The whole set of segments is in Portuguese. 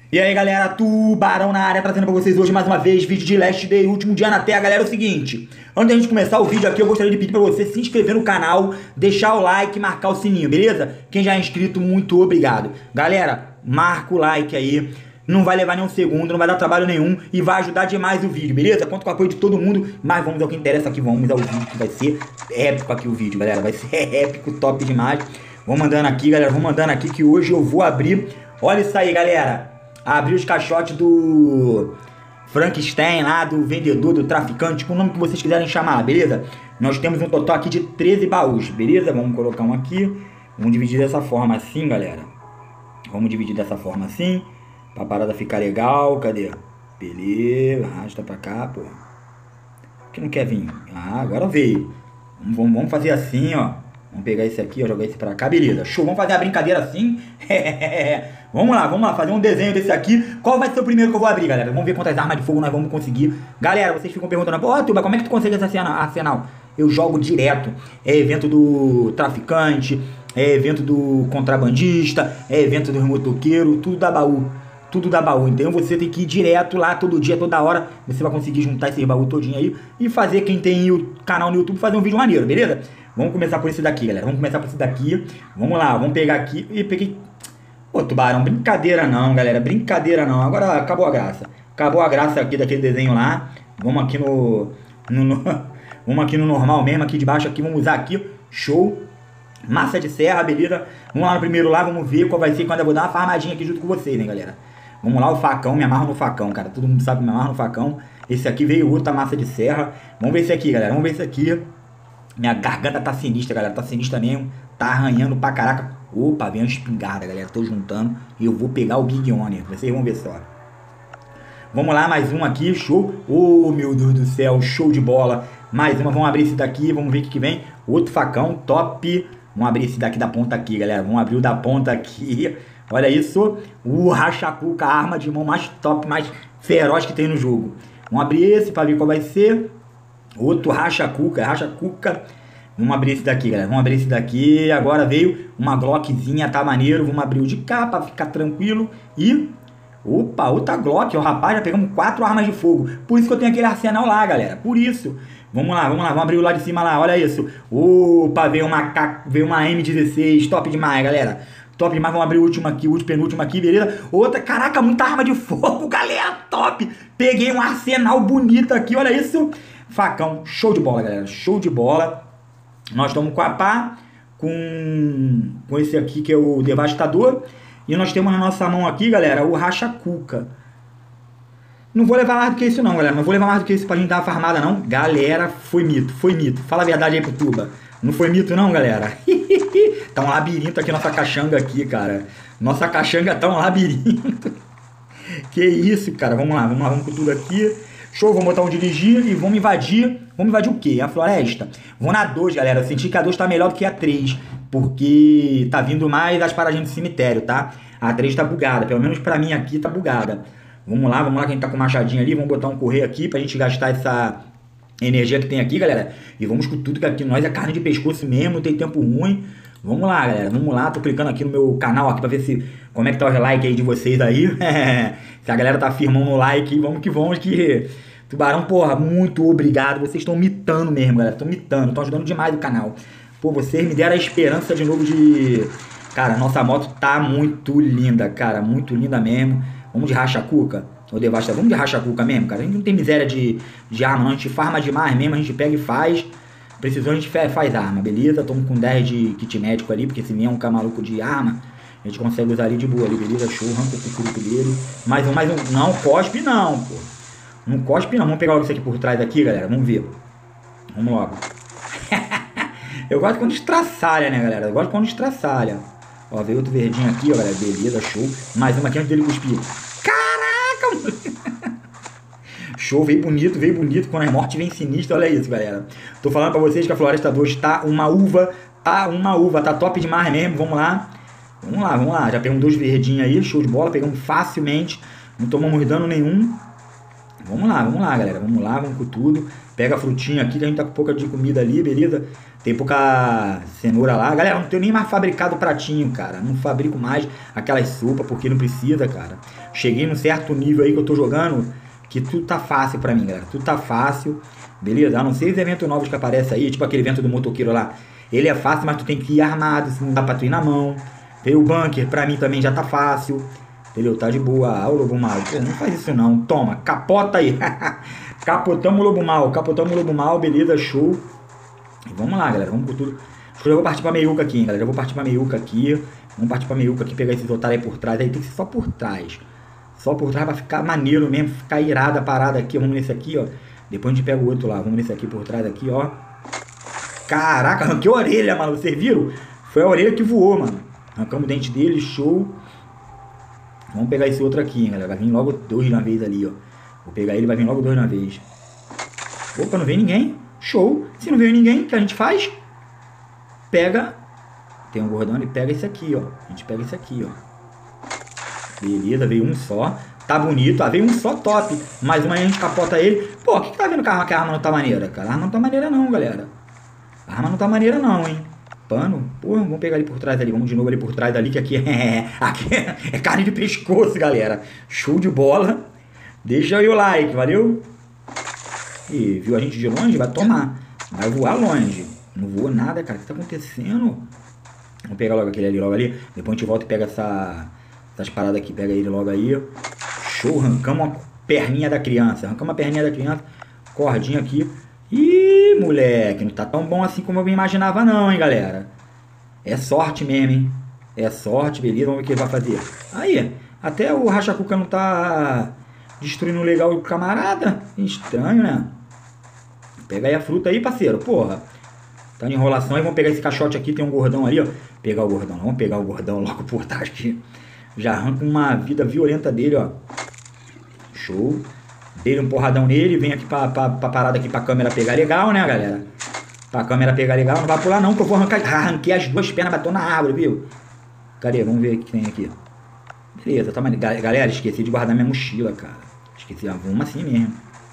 E aí galera, Tubarão na área, trazendo pra vocês hoje mais uma vez vídeo de Last Day, último dia na Terra. Galera, é o seguinte, antes da gente começar o vídeo aqui, eu gostaria de pedir pra você se inscrever no canal, deixar o like e marcar o sininho, beleza? Quem já é inscrito, muito obrigado. Galera, marca o like aí, não vai levar nem um segundo, não vai dar trabalho nenhum e vai ajudar demais o vídeo, beleza? Conto com o apoio de todo mundo, mas vamos ao que interessa aqui, vamos ao vídeo que vai ser épico aqui o vídeo, galera, vai ser épico, top demais. Vamos mandando aqui, galera, vamos mandando aqui que hoje eu vou abrir, olha isso aí, galera. Abrir os caixotes do Frankenstein lá, do vendedor, do traficante, com o nome que vocês quiserem chamar, beleza? Nós temos um total aqui de 13 baús, beleza? Vamos colocar um aqui, vamos dividir dessa forma assim, galera. Vamos dividir dessa forma assim, pra parada ficar legal, cadê? Beleza, arrasta pra cá, pô. Por que não quer vir? Ah, agora veio. Vamos fazer assim, ó. Vamos pegar esse aqui, ó, jogar esse pra cá, beleza. Show, vamos fazer a brincadeira assim. Vamos lá, fazer um desenho desse aqui. Qual vai ser o primeiro que eu vou abrir, galera? Vamos ver quantas armas de fogo nós vamos conseguir. Galera, vocês ficam perguntando, pô, Tuba, como é que tu consegue esse arsenal? Eu jogo direto. É evento do traficante, é evento do contrabandista, é evento do motoqueiro, tudo da baú. Tudo da baú, então você tem que ir direto lá todo dia, toda hora. Você vai conseguir juntar esse baú todinho aí e fazer, quem tem o canal no YouTube, fazer um vídeo maneiro, beleza? Vamos começar por esse daqui, galera. Vamos começar por esse daqui. Vamos lá, vamos pegar aqui. E peguei. Ô, Tubarão, brincadeira não, galera. Brincadeira não. Agora acabou a graça. Acabou a graça aqui daquele desenho lá. Vamos aqui vamos aqui no normal mesmo, aqui de baixo aqui. Vamos usar aqui. Show. Massa de serra, beleza? Vamos lá no primeiro lá, vamos ver qual vai ser quando eu vou dar uma farmadinha aqui junto com vocês, né, galera? Vamos lá, o facão, me amarro no facão, cara. Todo mundo sabe que me amarro no facão. Esse aqui veio outra massa de serra. Vamos ver esse aqui, galera. Vamos ver esse aqui. Minha garganta tá sinistra, galera. Tá sinistra mesmo. Tá arranhando pra caraca. Opa, vem uma espingarda, galera. Tô juntando. E eu vou pegar o Big One. Vocês vão ver só. Vamos lá, mais um aqui. Show. Oh, meu Deus do céu. Show de bola. Mais uma. Vamos abrir esse daqui. Vamos ver o que vem. Outro facão. Top. Vamos abrir esse daqui da ponta aqui, galera. Vamos abrir o da ponta aqui. Olha isso. O Rachacuca, a arma de mão mais top, mais feroz que tem no jogo. Vamos abrir esse pra ver qual vai ser. Outro Rachacuca. Vamos abrir esse daqui, galera. Vamos abrir esse daqui. Agora veio uma Glockzinha, tá maneiro. Vamos abrir o de cá pra ficar tranquilo. E... opa, outra Glock. Ó, rapaz, já pegamos 4 armas de fogo. Por isso que eu tenho aquele arsenal lá, galera. Por isso. Vamos lá. Vamos abrir o lá de cima lá. Olha isso. Opa, veio uma M16. Top demais, galera. Top demais. Vamos abrir o último aqui, o penúltimo aqui, beleza? Outra, caraca, muita arma de fogo, galera. Top. Peguei um arsenal bonito aqui. Olha isso. Facão. Show de bola, galera. Show de bola. Nós estamos com a pá. Com esse aqui que é o Devastador. E nós temos na nossa mão aqui, galera, o Rachacuca. Não vou levar mais do que isso não, galera. Não vou levar mais do que isso pra gente dar uma farmada, não. Galera, foi mito. Foi mito. Fala a verdade aí pro Tuba. Não foi mito não, galera. Tá um labirinto aqui, nossa caixanga aqui, cara. Nossa caixanga tá um labirinto. Que isso, cara. Vamos lá, vamos com tudo aqui. Show, vamos botar um dirigir e vamos invadir. Vamos invadir o quê? A floresta? Vou na 2, galera. Eu senti que a 2 tá melhor do que a 3. Porque tá vindo mais as paradinhas do cemitério, tá? A 3 tá bugada. Pelo menos pra mim aqui tá bugada. Vamos lá, que a gente tá com o machadinho ali. Vamos botar um correio aqui pra gente gastar essa energia que tem aqui, galera. E vamos com tudo que aqui nós é carne de pescoço mesmo. Não tem tempo ruim. Vamos lá, galera. Vamos lá. Tô clicando aqui no meu canal aqui pra ver se... como é que tá o like aí de vocês aí. Se a galera tá firmando o like. Vamos que... Tubarão, porra, muito obrigado. Vocês estão mitando mesmo, galera. Estão mitando. Estão ajudando demais o canal. Pô, vocês me deram a esperança de novo de... cara, nossa moto tá muito linda, cara. Muito linda mesmo. Vamos de Rachacuca? Ou Devasta? Vamos de Rachacuca mesmo, cara. A gente não tem miséria de arma, não. A gente farma demais mesmo. A gente pega e faz. Precisou, a gente faz arma, beleza? Estamos com 10 de kit médico ali, porque se vier um maluco de arma, a gente consegue usar ali de boa ali, beleza? Show, arranca o cucuruto dele. Mais um. Não, cospe não, pô. Não cospe não. Vamos pegar logo isso aqui por trás aqui, galera. Vamos ver. Vamos logo. Eu gosto quando estraçalha, né, galera? Eu gosto quando estraçalha. Ó, veio outro verdinho aqui, ó, galera. Beleza, show. Mais uma aqui antes dele cuspir. Caraca, mano. Show, veio bonito. Quando a morte vem sinistra, olha isso, galera. Tô falando pra vocês que a Floresta 2 tá uma uva. Tá top demais mesmo. Vamos lá. Já pegamos 2 verdinhos aí, show de bola. Pegamos facilmente. Não tomamos dano nenhum. Vamos lá, galera. Vamos com tudo. Pega a frutinha aqui, a gente tá com pouca de comida ali, beleza? Tem pouca cenoura lá. Galera, não tenho nem mais fabricado pratinho, cara. Não fabrico mais aquelas sopas, porque não precisa, cara. cheguei num certo nível aí que eu tô jogando, que tudo tá fácil pra mim, galera. Tudo tá fácil, beleza? A não ser os eventos novos que aparecem aí, tipo aquele evento do motoqueiro lá. Ele é fácil, mas tu tem que ir armado, se não dá pra tu ir na mão. Veio o bunker, pra mim também já tá fácil. Entendeu? Tá de boa. Ah, o lobo mal. Pô, não faz isso não. Toma, capota aí. Capotamos o lobo mal. Capotamos o lobo mal, beleza, show. E vamos lá, galera. Vamos por tudo. Acho que eu vou partir pra meiuca aqui, hein, galera. Eu vou partir pra meiuca aqui. Vamos partir pra meiuca aqui, pegar esses otários aí por trás. Aí tem que ser só por trás. Só por trás pra ficar maneiro mesmo. Ficar irada a parada aqui. Vamos nesse aqui, ó. Depois a gente pega o outro lá. Vamos nesse aqui por trás aqui, ó. Caraca, arranquei a orelha, mano. Vocês viram? Foi a orelha que voou, mano. Arrancamos o dente dele, show. Vamos pegar esse outro aqui, hein, galera. Vai vir logo 2 na vez ali, ó. Vou pegar ele, vai vir logo 2 na vez. Opa, não veio ninguém. Show. Se não veio ninguém, o que a gente faz? Pega. Tem um gordão, ele pega esse aqui, ó. A gente pega esse aqui, ó. Beleza, veio um só. Tá bonito. Ah, veio um só, top. Mais uma aí a gente capota ele. Pô, o que tá vendo que a arma não tá maneira, cara? A arma não tá maneira não, galera. A arma não tá maneira não, hein. Pano. Pô, vamos pegar ali por trás ali. Vamos de novo ali por trás ali, que aqui aqui é carne de pescoço, galera. Show de bola. Deixa aí o like, valeu? E viu a gente de longe? Vai tomar. Vai voar longe. Não voou nada, cara. O que tá acontecendo? Vamos pegar logo aquele ali, logo ali. Depois a gente volta e pega essas paradas aqui. Pega ele logo aí. Show. Arrancamos a perninha da criança. Arrancamos a perninha da criança. Cordinha aqui. Ih, moleque, não tá tão bom assim como eu me imaginava não, hein, galera. É sorte mesmo, hein. É sorte, beleza, vamos ver o que ele vai fazer. Aí, até o Rachacuca não tá destruindo legal o camarada. Estranho, né? Pega aí a fruta aí, parceiro, porra. Tá de enrolação aí, vamos pegar esse caixote aqui, tem um gordão ali, ó. Pegar o gordão, vamos pegar o gordão logo por trás aqui. Já arranca uma vida violenta dele, ó. Show. Dele um porradão nele, vem aqui pra parada aqui pra câmera pegar legal, né, galera? Pra câmera pegar legal, não vai pular não, que eu vou arrancar. Arranquei as 2 pernas, bateu na árvore, viu? Cadê? Vamos ver o que tem aqui. Beleza, tá maneiro. Galera, esqueci de guardar minha mochila, cara. Esqueci, vamos assim mesmo.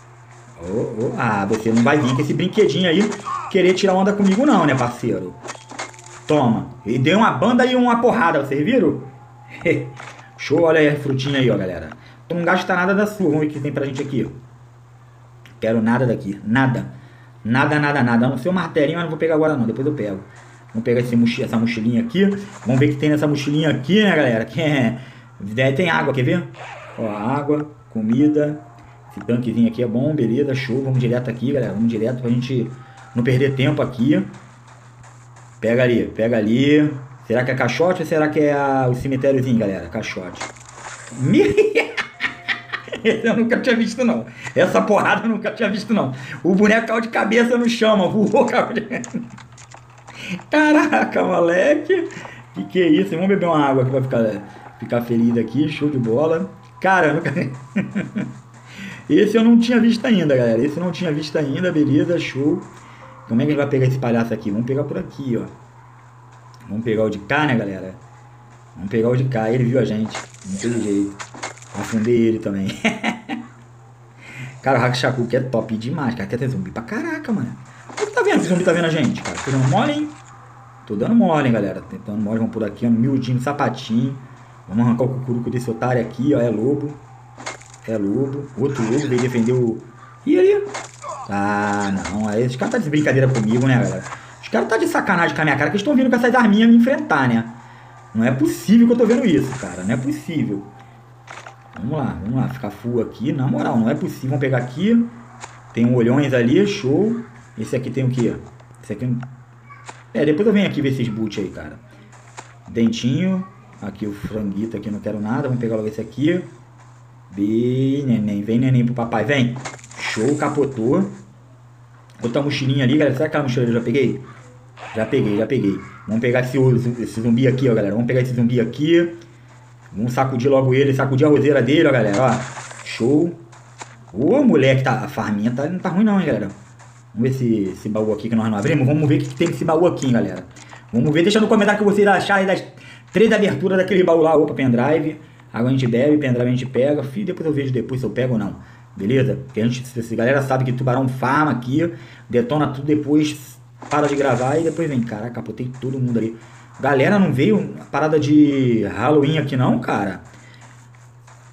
Ah, você não vai vir com esse brinquedinho aí querer tirar onda comigo não, né, parceiro? Toma. E deu uma banda e uma porrada, vocês viram? Show, olha aí a frutinha aí, ó, galera. Não gasta nada da sua. Vamos ver o que tem pra gente aqui. Quero nada daqui. Nada. Nada, nada, nada. A não ser o martelinho, mas não vou pegar agora não. Depois eu pego. Vamos pegar essa mochilinha aqui. Vamos ver o que tem nessa mochilinha aqui, né, galera? Que tem água, quer ver? Ó, água, comida. Esse tanquezinho aqui é bom, beleza, show. Vamos direto aqui, galera. Vamos direto pra gente não perder tempo aqui. Pega ali, pega ali. Será que é caixote ou será que é o cemitériozinho, galera? Caixote. Eu nunca tinha visto não. Essa porrada eu nunca tinha visto não. O boneco caiu de cabeça no chão, mano. Voou, caraca, moleque. Que é isso? Vamos beber uma água aqui pra ficar feliz aqui. Show de bola. Cara, eu nunca... Esse eu não tinha visto ainda, galera. Esse eu não tinha visto ainda, beleza, show. Como é que a gente vai pegar esse palhaço aqui? Vamos pegar por aqui, ó. Vamos pegar o de cá, né, galera? Vamos pegar o de cá. Ele viu a gente. Não tem jeito. Afundei ele também. Cara, o Hakushaku é top demais, cara. Quer ter zumbi pra caraca, mano. O que tá vendo? Que zumbi tá vendo a gente, cara? Tô dando mole, hein? Tô dando mole, hein, galera. Tentando mole. Vamos por aqui, ó. Miudinho, sapatinho. Vamos arrancar o cucuruco desse otário aqui, ó. É lobo. É lobo. Outro lobo veio defender o... Ih, ali. Ah, não. Aí, os caras tá de brincadeira comigo, né, galera? Os caras tá de sacanagem com a minha cara, que eles estão vindo com essas arminhas me enfrentar, né? Não é possível que eu tô vendo isso, cara. Não é possível. Vamos lá, ficar full aqui, na moral, não é possível. Vamos pegar aqui, tem um olhões ali, show. Esse aqui tem o que? Esse aqui... depois eu venho aqui ver esses boot aí, cara. Dentinho, aqui o franguito aqui, não quero nada. Vamos pegar logo esse aqui. Bem, neném, vem neném pro papai, vem. Show, capotou. Outra mochilinha ali, galera, será que aquela mochila eu já peguei? Já peguei. Vamos pegar esse zumbi aqui, ó, galera. Vamos pegar esse zumbi aqui. Vamos sacudir logo ele, sacudir a roseira dele, ó, galera, ó. Show. Ô, moleque, tá, a farminha não tá ruim não, hein, galera. Vamos ver esse baú aqui que nós não abrimos. Vamos ver o que tem nesse baú aqui, hein, galera. Vamos ver, deixa no comentário o que vocês acharam das 3 aberturas daquele baú lá. Opa, pendrive. Água a gente bebe, pendrive a gente pega. Fih, depois eu vejo depois se eu pego ou não. Beleza? Porque a gente, se a galera sabe que tubarão farma aqui, detona tudo depois, para de gravar e depois vem. Caraca, capotei todo mundo ali. Galera, não veio a parada de Halloween aqui não, cara?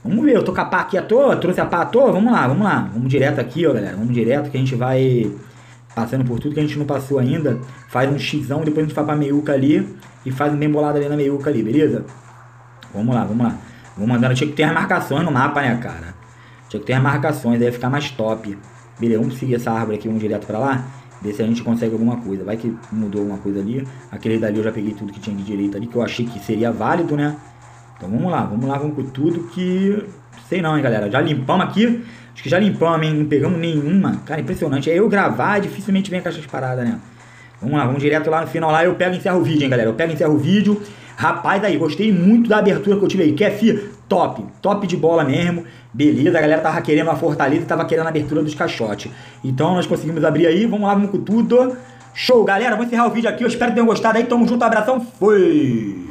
Vamos ver, eu tô com a pá aqui à toa, trouxe a pá à toa, vamos lá, vamos lá. Vamos direto aqui, ó, galera, vamos direto que a gente vai passando por tudo que a gente não passou ainda. Faz um xizão, depois a gente vai pra meiuca ali e faz um bem bolado ali na meiuca ali, beleza? Vamos lá, vamos lá. Vou mandando, tinha que ter as marcações no mapa, né, cara? Tinha que ter as marcações, aí ia ficar mais top. Beleza, vamos seguir essa árvore aqui, vamos direto pra lá. Ver se a gente consegue alguma coisa. Vai que mudou alguma coisa ali. Aquele dali eu já peguei tudo que tinha de direito ali, que eu achei que seria válido, né? Então vamos lá, vamos com tudo que... Sei não, hein, galera. Já limpamos aqui. Acho que já limpamos, hein? Não pegamos nenhuma. Cara, impressionante. É eu gravar, dificilmente vem com essas paradas, né? Vamos lá, vamos direto lá no final lá. Eu pego e encerro o vídeo, hein, galera. Eu pego e encerro o vídeo. Rapaz, aí, gostei muito da abertura que eu tive aí. Kef, top. Top de bola mesmo. Beleza, a galera tava querendo a fortaleza e tava querendo a abertura dos caixotes. Então nós conseguimos abrir aí. Vamos lá, vamos com tudo. Show, galera. Vou encerrar o vídeo aqui. Eu espero que tenham gostado aí. Tamo junto, abração. Fui!